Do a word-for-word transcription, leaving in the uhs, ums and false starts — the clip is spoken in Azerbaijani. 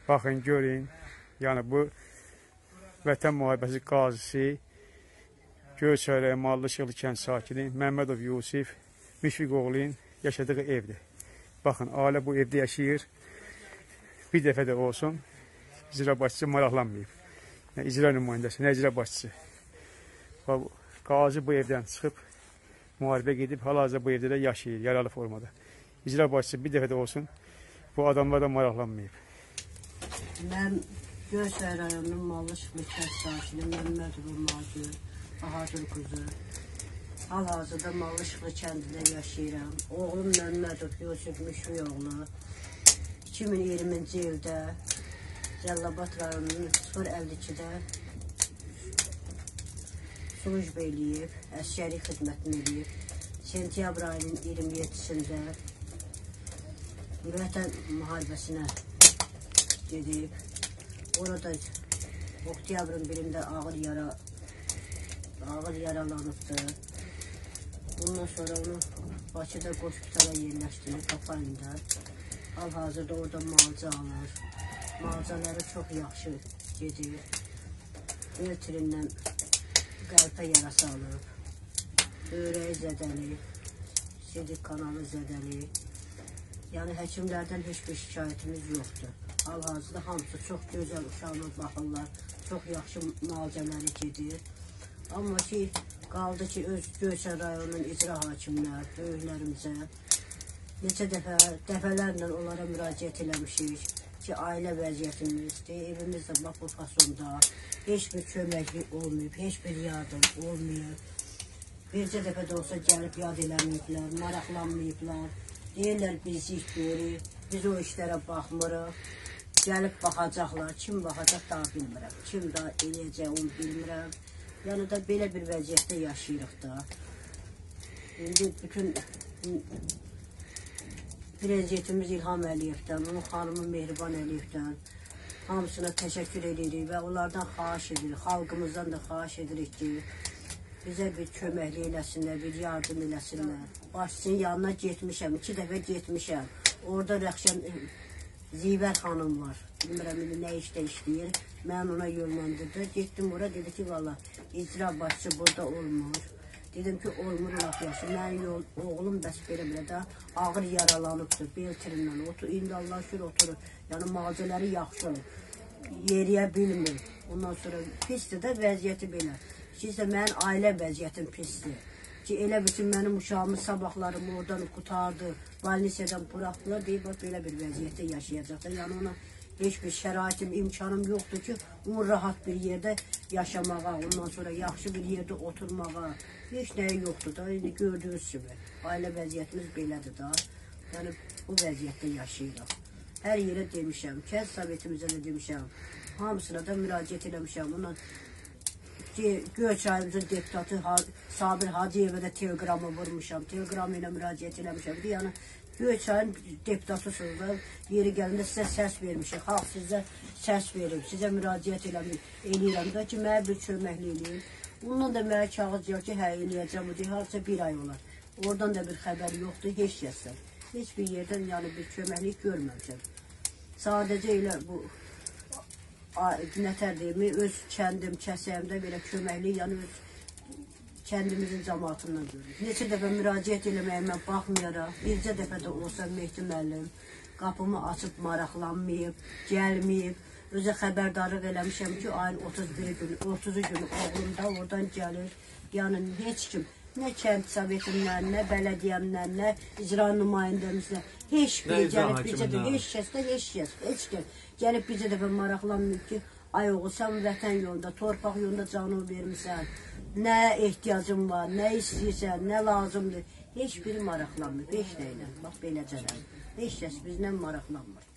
Baxın, görün. Yəni bu Vətən Müharibəsi qazisi, Göyçay rayon Mallışıqlı kənd sakini Məmmədov Yusif Müşfiqoğlu'nun yaşadığı evdir. Baxın, ailə bu evdə yaşayır. Bir dəfə də olsun icra başçısı maraqlanmayıb. Nə icra nümayəndəsi, nə icra başçısı. Qazi bu evdən çıxıb, müharibə gedib, hal-hazırda bu evdə də yaşayır, yaralı formada. İcra başçısı bir dəfə də olsun bu adamlardan maraqlanmayıb. Mən Göyçay rayonunun Mallışıqlı kənd sakini Məmmədov Yusif Bahadır qızı. Hal-hazırda Mallışıqlı kəndində yaşayıram. Oğlum Məmmədov Yusif Müşfiqoğlu iki min iyirminci ildə Cəlilabad rayonunun sıfır əlli ikidə slujba eləyib, əskəri xidmətini eləyib. Sentyabr ayının iyirmi yeddisində Vətən müharibəsinə gedib. Orada oktyabrın birində ağır yara ağır yaralanıbdı. Bundan sonra onu Bakıda hospitala yerləşdirib, Papayında. Hal-hazırda orada müalicə alır. Müalicələri çox yaxşı gedir. Beltirindən qəlpə yarası alıb. Böyrəyi zədəli, sidik kanalı zədəli. Yəni həkimlərdən heç bir şikayətimiz yoxdur. Hal-hazırda hamısı çox gözəl uşağına baxırlar. Çox yaxşı müalicələri gedir. Amma ki, qaldı ki, öz Göyçay rayonunun icra hakimlər, böyüklərimizə neçə dəfə, dəfələrlə onlara müraciət eləmişik ki, ailə vəziyyətimizdir, evimiz də bax bu fasonda, heç bir köməklik olmayıb, heç bir yardım olmayıb. Bircə dəfə də olsa gəlib yad eləməyiblər, maraqlanmayıblar, deyirlər bizik görür, biz o işlərə baxmırıq, gəlib baxacaqlar, kim baxacaq daha bilmirəm, kim daha eləyəcək onu bilmirəm. Yəni da belə bir vəziyyətdə yaşayırıq da. İndi bütün prezidentimiz İlham Əliyevdən, onun xanımı Mehriban Əliyevdən hamısına təşəkkür edirik və onlardan xahiş edirik, xalqımızdan da xahiş edirik ki, bizə bir köməkli eləsinlər, bir yardım eləsinlər. Başçının yanına getmişəm, iki dəfə getmişəm. Orada Rəxşan Zivər xanım var. Bilmirəm, nə işdə işləyir. Mən ona yönləndirdim. Getdim oraya, dedi ki, valla icra başçı burada olmur. Dedim ki, olmur, laf yaxşı. Mənim oğlum bəs belə-belə də ağır yaralanıbdır, beltirindən otur. İndi Allah şükür oturur. Yəni müalicələri yaxşı olur. Yeriyə bilmir. Ondan sonra pisdir də vəziyyəti belə. İkisi də mənim ailə vəziyyətim pisdir. Ki, elə bütün mənim uşağımın sabahlarımı oradan qutardı, valisiyadan buraxdılar, deyib, belə bir vəziyyətdə yaşayacaqlar. Yəni ona heç bir şəraitim, imkanım yoxdur ki, onun rahat bir yerdə yaşamağa, ondan sonra yaxşı bir yerdə oturmağa, heç nəyi yoxdur da. İndi gördüyünüz kimi, ailə vəziyyətimiz belədir da. Yəni, bu vəziyyətdə yaşayırıq. Hər yerə demişəm, kənd sovetimizə də demişəm, hamısına da müraciət eləmişəm. Ondan Göyçayımızın deputatı Sabir Hacıyevə də telegramı vurmuşam, telegramı ilə müraciət eləmişəm. Yəni, Göyçayın deputatısınız da, yeri gəlində sizə səs vermişik, xalq sizə səs verib, sizə müraciət eləyirəm da ki, mənə bir köməkli eləyim. Ondan da mənə kağız yox ki, hə, eləyəcəm, o deyil, harca bir ay olar. Oradan da bir xəbər yoxdur, heç kəsdən. Heç bir yerdən yəni bir köməklik görməmişəm. Sadəcə elə bu, nətər deyimi, öz kəndim, kəsəyimdə belə köməklik, yəni öz kəndimizin cəmatından görürük. Neçə dəfə müraciət eləməyimə baxmayaraq, bircə dəfə də olsa Mehdi müəllim qapımı açıb maraqlanmayıb, gəlməyib. Özə xəbərdarlıq eləmişəm ki, ayın otuz biri günü, otuzu günü oğlum da oradan gəlir. Yəni, heç kim, nə kənd sovetimdən, nə bələdiyyəmdən, nə icra nümayəndəmizdən, heç biri gəlib bircə dəfə, heç kəsdən, heç kəs, heç kəs gəlib bircə dəfə maraqlanmayıb ki, ay oğul, sən vətən yolunda, torpaq yolunda canını vermişsən, nə ehtiyacın var, nə istəyirsən, nə lazımdır, heç biri maraqlanmır, heç nə ilə, bax beləcələr, heç kəs bizlə maraqlanmır.